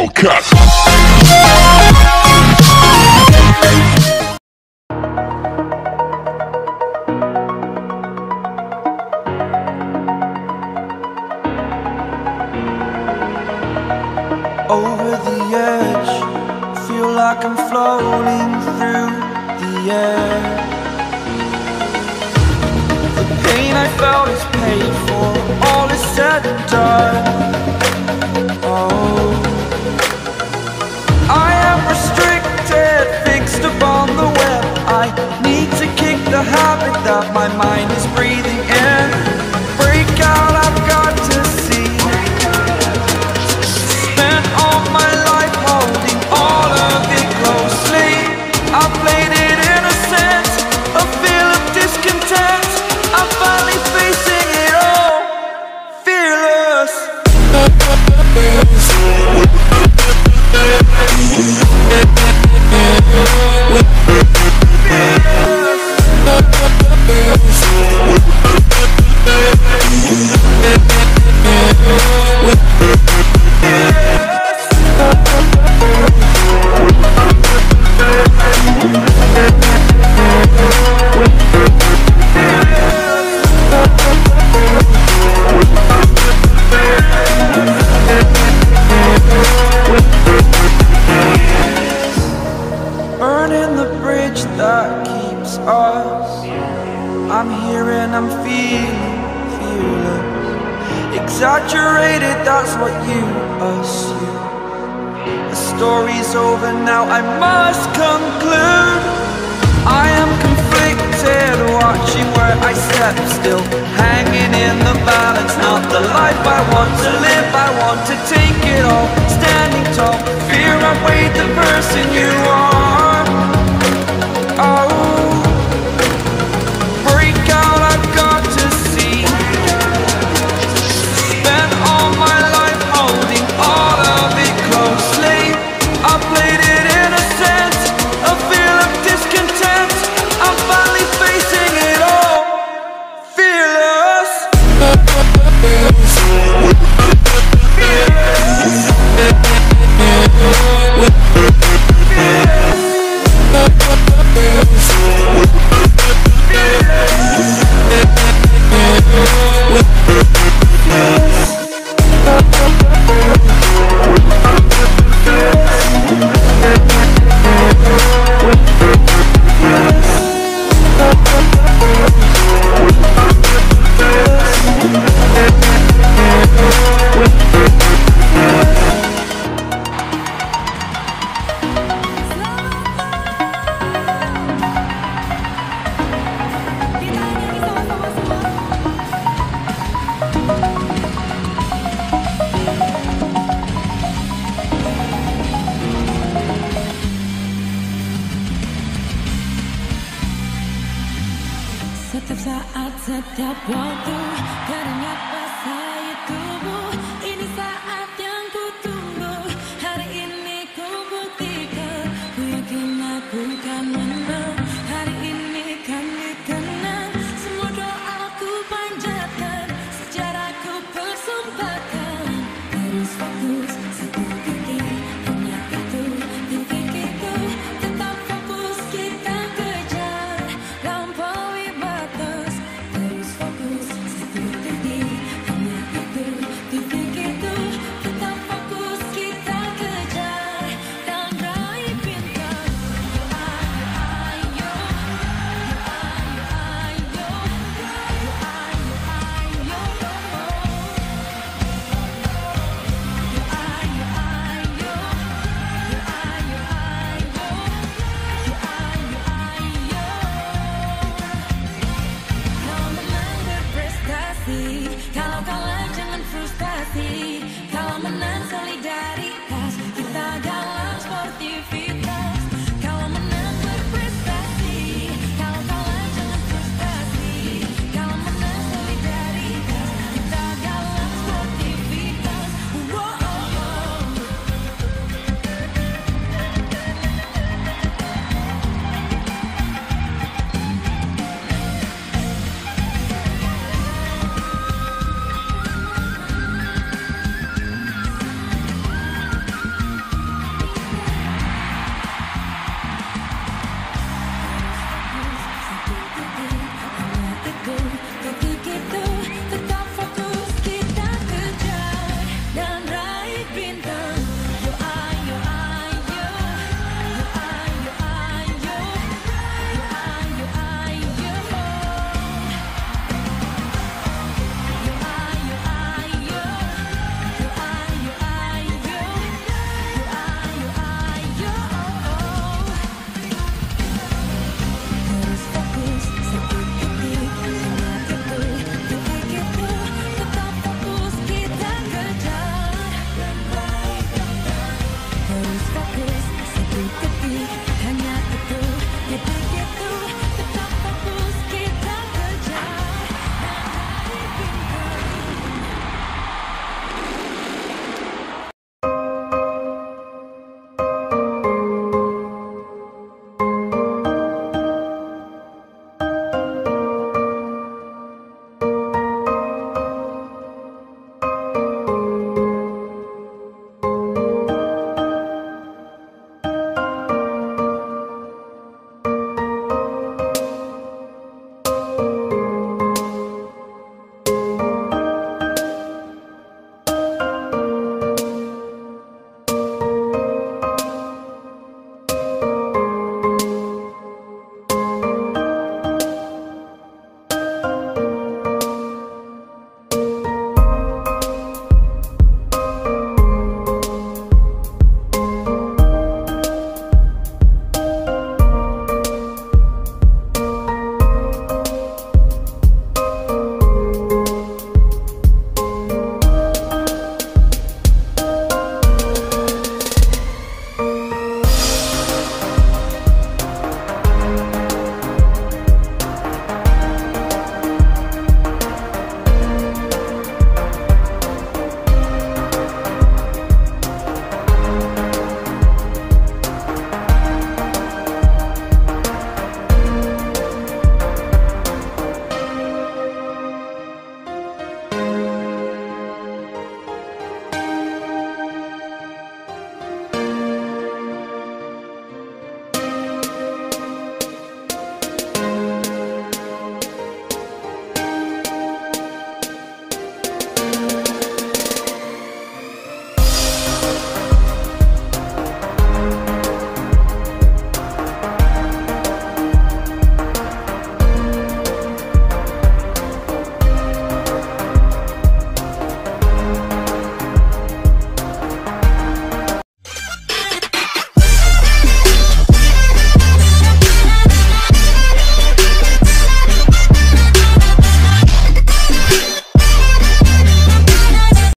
Hellcat. Over the edge, feel like I'm floating through the air. The pain I felt is paid for, all is said and done. Oh, I am restricted, fixed upon the web. I need to kick the habit that my mind is breathing in. Break out, I've got to see. Spent all my life holding all of it closely. I played it innocent, a feel of discontent. I'm finally facing it all, fearless. Burning the bridge that keeps us. I'm here and I'm feeling fearless. Exaggerated, that's what you assume. The story's over now, I must conclude. I am conflicted, watching where I step still, hanging in the balance. Not the life I want to live, I want to take it all. Standing tall, fear outweighed the person you are. Oh, break out, I've got to see. Spent all my life holding all of it closely. I played it innocent, a feel of discontent. I'm finally facing it all, fearless. Setiap saat, setiap waktu, keringatan